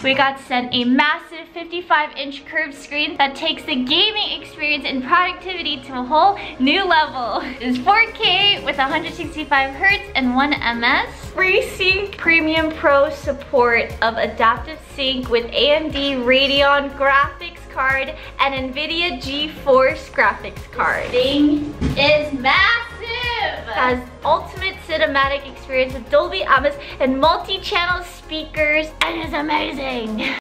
We got sent a massive 55-inch curved screen that takes the gaming experience and productivity to a whole new level. It's 4K with 165 Hz and 1 ms. FreeSync Premium Pro support of adaptive sync with AMD Radeon graphics card and NVIDIA GeForce graphics card. This thing is massive! It has ultimate cinematic experience with Dolby Atmos and multi-channel speakers and is amazing.